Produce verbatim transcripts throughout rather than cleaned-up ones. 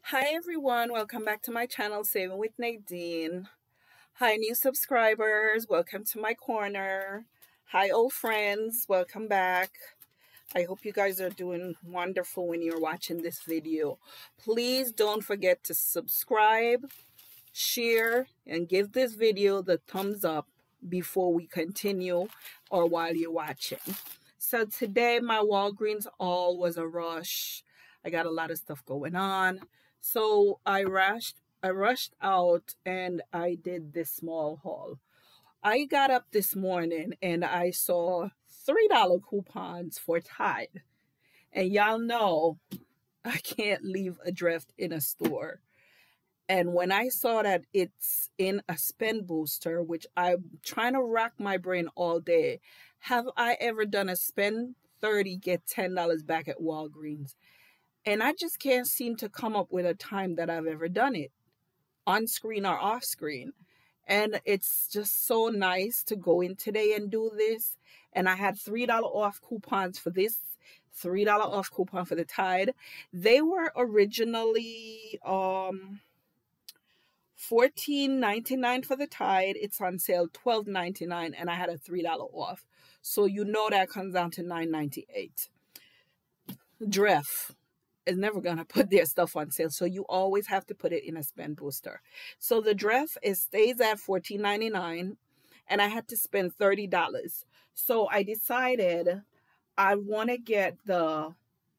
Hi everyone, welcome back to my channel, Saving with Nadine. Hi new subscribers, welcome to my corner. Hi old friends, welcome back. I hope you guys are doing wonderful when you're watching this video. Please don't forget to subscribe, share, and give this video the thumbs up before we continue or while you're watching. So today my Walgreens haul was a rush. I got a lot of stuff going on. So I rushed I rushed out and I did this small haul. I got up this morning and I saw three dollar coupons for Tide. And y'all know I can't leave a Dreft in a store. And when I saw that it's in a spend booster, which I'm trying to rack my brain all day, have I ever done a spend thirty, get ten dollars back at Walgreens? And I just can't seem to come up with a time that I've ever done it, on screen or off screen. And it's just so nice to go in today and do this. And I had three dollar off coupons for this, three dollar off coupon for the Tide. They were originally um, fourteen ninety-nine for the Tide. It's on sale twelve ninety-nine, and I had a three dollar off. So you know that comes down to nine ninety-eight. Dreft is never gonna put their stuff on sale, so you always have to put it in a spend booster. So the Dreft is stays at fourteen ninety-nine, and I had to spend thirty dollars. So I decided I want to get the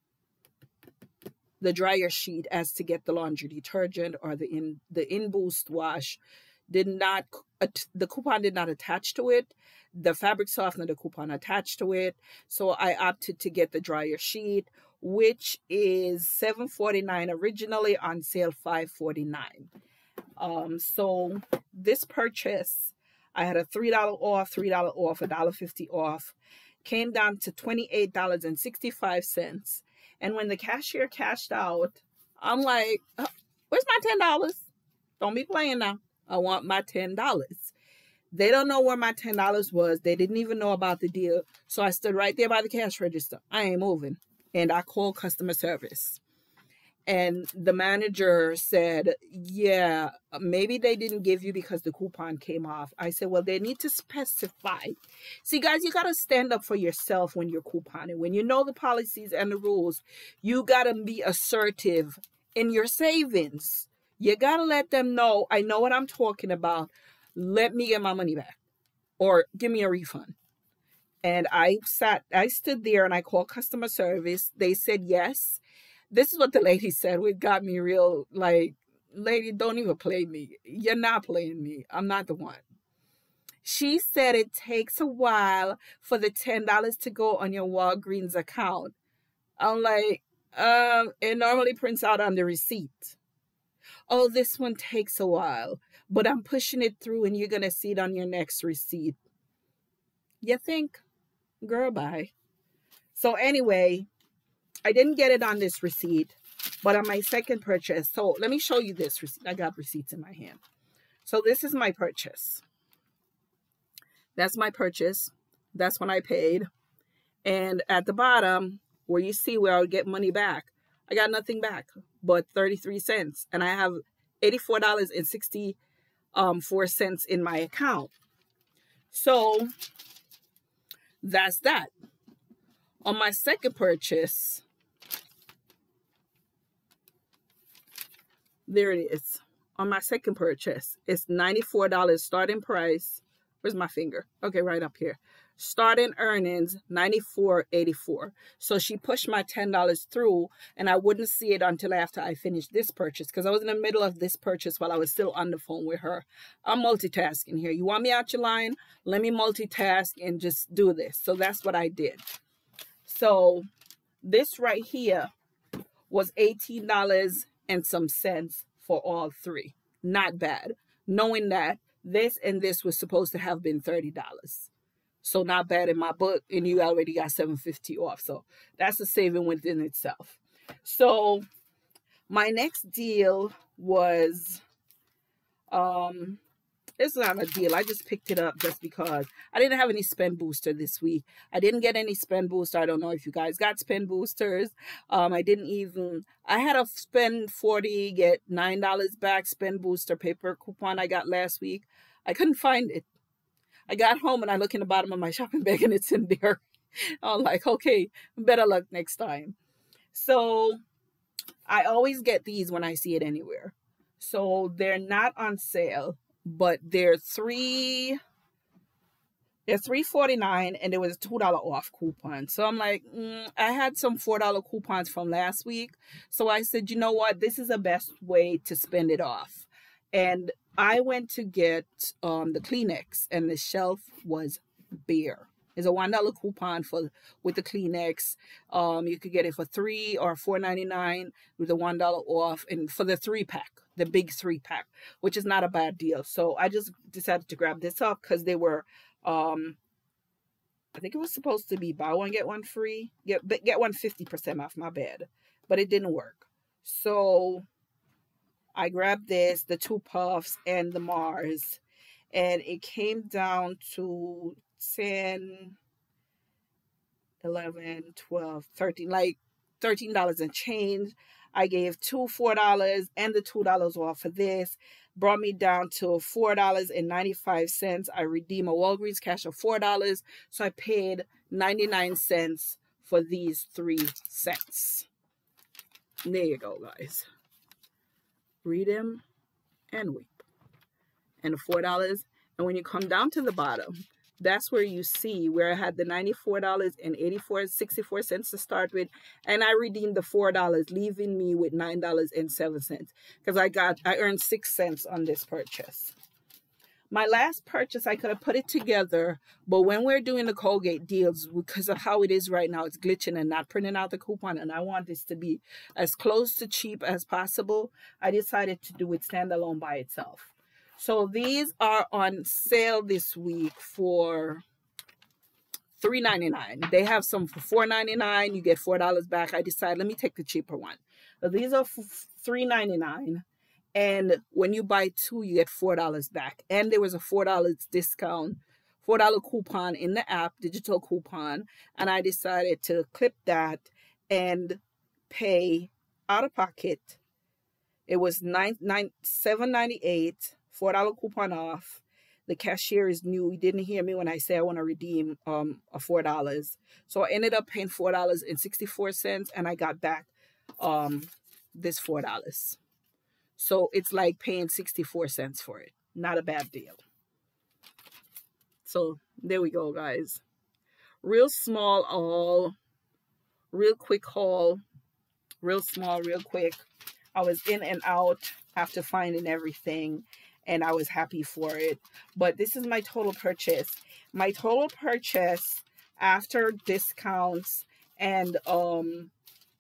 the dryer sheet as to get the laundry detergent or the in the in boost wash. Did not the coupon did not attach to it. The fabric softener, the coupon attached to it. So I opted to get the dryer sheet, which is seven forty-nine originally, on sale five forty-nine. Um, so this purchase, I had a three dollar off, three dollar off, a dollar fifty off, came down to twenty-eight dollars and sixty-five cents. And when the cashier cashed out, I'm like, oh, where's my ten dollars? Don't be playing now. I want my ten dollars. They don't know where my ten dollars was. They didn't even know about the deal. So I stood right there by the cash register. I ain't moving. And I called customer service. And the manager said, yeah, maybe they didn't give you because the coupon came off. I said, well, they need to specify. See, guys, you got to stand up for yourself when you're couponing. When you know the policies and the rules, you got to be assertive in your savings. You got to let them know, I know what I'm talking about. Let me get my money back or give me a refund. And I sat, I stood there and I called customer service. They said yes. This is what the lady said. It got me real, like, lady, don't even play me. You're not playing me. I'm not the one. She said it takes a while for the ten dollars to go on your Walgreens account. I'm like, um, it normally prints out on the receipt. Oh, this one takes a while, but I'm pushing it through and you're going to see it on your next receipt. You think? Girl, bye. So anyway, I didn't get it on this receipt, but on my second purchase. So let me show you this receipt. I got receipts in my hand. So this is my purchase. That's my purchase. That's when I paid. And at the bottom, where you see where I'll get money back, I got nothing back but thirty-three cents. And I have eighty-four dollars and sixty-four cents in my account. So that's that. On my second purchase, there it is. On my second purchase, it's ninety-four dollars starting price. Where's my finger? Okay, right up here. Starting earnings, ninety-four eighty-four. So she pushed my ten dollars through, and I wouldn't see it until after I finished this purchase, because I was in the middle of this purchase while I was still on the phone with her. I'm multitasking here. You want me out your line? Let me multitask and just do this. So that's what I did. So this right here was eighteen dollars and some cents for all three. Not bad. Knowing that this and this was supposed to have been thirty dollars. So not bad in my book, and you already got seven fifty off. So that's a saving within itself. So my next deal was um, It's not a deal. I just picked it up just because I didn't have any spend booster this week. I didn't get any spend booster. I don't know if you guys got spend boosters. Um, I didn't even, I had a spend forty, get nine dollars back spend booster paper coupon I got last week. I couldn't find it. I got home and I look in the bottom of my shopping bag and it's in there. I'm like, okay, better luck next time. So I always get these when I see it anywhere. So they're not on sale, but they're three, they're three forty-nine, and there was a two dollar off coupon. So I'm like, mm, I had some four dollar coupons from last week. So I said, you know what? This is the best way to spend it off. And I went to get um, the Kleenex, and the shelf was bare. It's a one dollar coupon for with the Kleenex. Um, you could get it for three or four ninety-nine with a one dollar off, and for the three pack, the big three pack, which is not a bad deal. So I just decided to grab this up because they were, um, I think it was supposed to be buy one get one free, get get one fifty percent off. My bad, but it didn't work. So I grabbed this, the two puffs, and the Mars, and it came down to ten, eleven, twelve, thirteen, like thirteen dollars and change. I gave two four dollars and the two dollars off for this. Brought me down to four dollars and ninety-five cents. I redeemed a Walgreens cash of four dollars. So I paid ninety-nine cents for these three cents. There you go, guys. Read them and weep. And four dollars. And when you come down to the bottom, that's where you see where I had the ninety-four dollars and eighty-four, sixty-four cents to start with. And I redeemed the four dollars, leaving me with nine dollars and seven cents. Because I got, I earned six cents on this purchase. My last purchase, I could have put it together. But when we're doing the Colgate deals, because of how it is right now, it's glitching and not printing out the coupon. And I want this to be as close to cheap as possible. I decided to do it standalone by itself. So these are on sale this week for three ninety-nine. They have some for four ninety-nine. You get four dollars back. I decided, let me take the cheaper one. So these are for three ninety-nine. And when you buy two, you get four dollars back. And there was a four dollars discount, four dollar coupon in the app, digital coupon. And I decided to clip that and pay out of pocket. It was nine, nine, seven ninety-eight. four dollar coupon off. The cashier is new. He didn't hear me when I say I want to redeem um a four dollars. So I ended up paying four dollars and sixty-four cents, and I got back um this four dollars. So it's like paying sixty-four cents for it. Not a bad deal. So there we go, guys. Real small haul. Real quick haul. Real small, real quick. I was in and out after finding everything, and I was happy for it. But this is my total purchase. My total purchase after discounts and um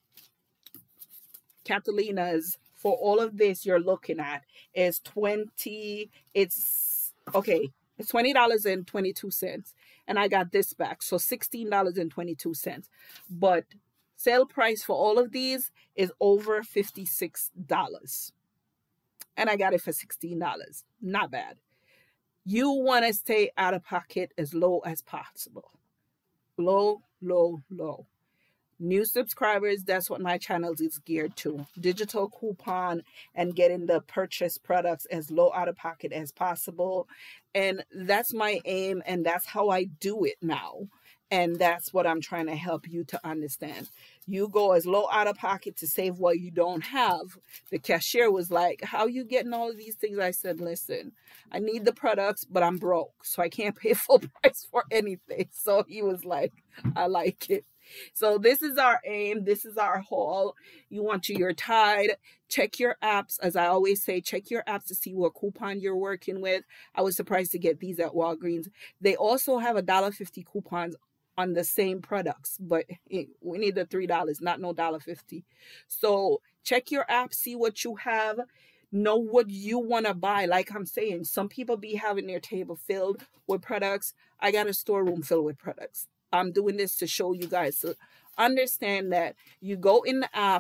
Catalina's for all of this you're looking at is twenty. It's okay. It's twenty dollars and twenty-two cents, and I got this back, so sixteen dollars and twenty-two cents. But sale price for all of these is over fifty-six dollars. And I got it for sixteen dollars. Not bad. You want to stay out of pocket as low as possible. Low, low, low. New subscribers, that's what my channel is geared to. Digital coupon and getting the purchase products as low out of pocket as possible. And that's my aim, and that's how I do it now. And that's what I'm trying to help you to understand. You go as low out of pocket to save what you don't have. The cashier was like, how are you getting all of these things? I said, listen, I need the products, but I'm broke, so I can't pay full price for anything. So he was like, I like it. So this is our aim. This is our haul. You want to, you're tied. Check your apps. As I always say, check your apps to see what coupon you're working with. I was surprised to get these at Walgreens. They also have a one dollar fifty coupons on the same products, but we need the three dollars, not no one dollar fifty. So check your app, see what you have, know what you want to buy. Like I'm saying, some people be having their table filled with products. I got a storeroom filled with products. I'm doing this to show you guys to understand that you go in the apps,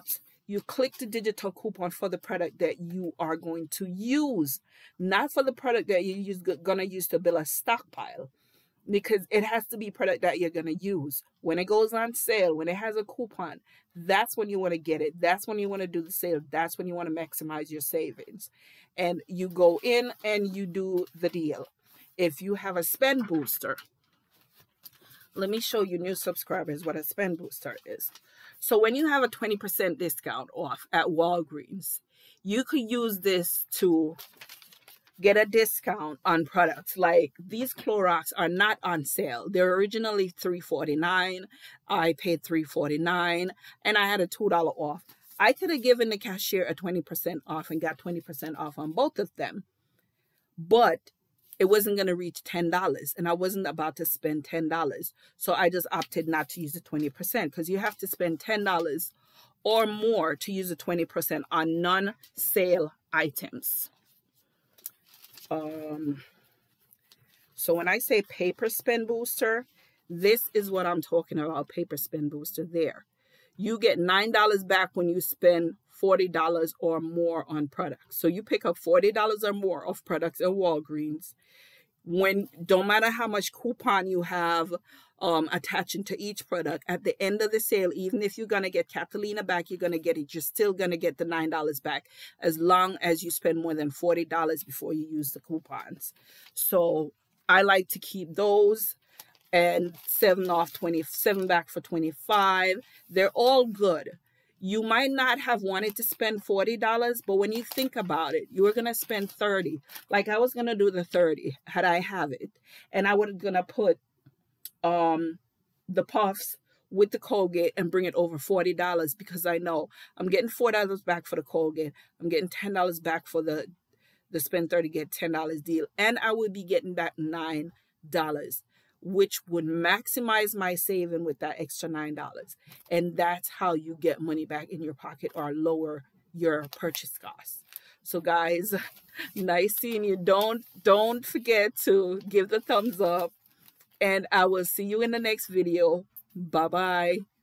You click the digital coupon for the product that you are going to use, not for the product that you're going to use to build a stockpile, because it has to be product that you're going to use. When it goes on sale, when it has a coupon, that's when you want to get it. That's when you want to do the sale. That's when you want to maximize your savings. And you go in and you do the deal. If you have a spend booster, let me show you new subscribers what a spend booster is. So when you have a twenty percent discount off at Walgreens, you could use this to get a discount on products. Like these Clorox are not on sale. They're originally three forty-nine. I paid three forty-nine and I had a two dollar off. I could have given the cashier a twenty percent off and got twenty percent off on both of them, but it wasn't going to reach ten dollars and I wasn't about to spend ten dollars. So I just opted not to use the twenty percent, because you have to spend ten dollars or more to use the twenty percent on non-sale items. Um, so when I say paper spend booster, this is what I'm talking about, paper spend booster there. You get nine dollars back when you spend forty dollars or more on products. So you pick up forty dollars or more of products at Walgreens. When, don't matter how much coupon you have um, attaching to each product, at the end of the sale, even if you're going to get Catalina back, you're going to get it. You're still going to get the nine dollars back as long as you spend more than forty dollars before you use the coupons. So I like to keep those. And seven off, twenty-seven back for twenty-five. They're all good. You might not have wanted to spend forty dollars, but when you think about it, you were going to spend thirty dollars. Like I was going to do the thirty had I have it. And I was going to put um, the puffs with the Colgate and bring it over forty dollars, because I know I'm getting four dollars back for the Colgate. I'm getting ten dollars back for the, the spend thirty, get ten dollars deal. And I would be getting that nine dollars. Which would maximize my saving with that extra nine dollars. And that's how you get money back in your pocket or lower your purchase costs. So guys, nice seeing you. Don't, don't forget to give the thumbs up. And I will see you in the next video. Bye-bye.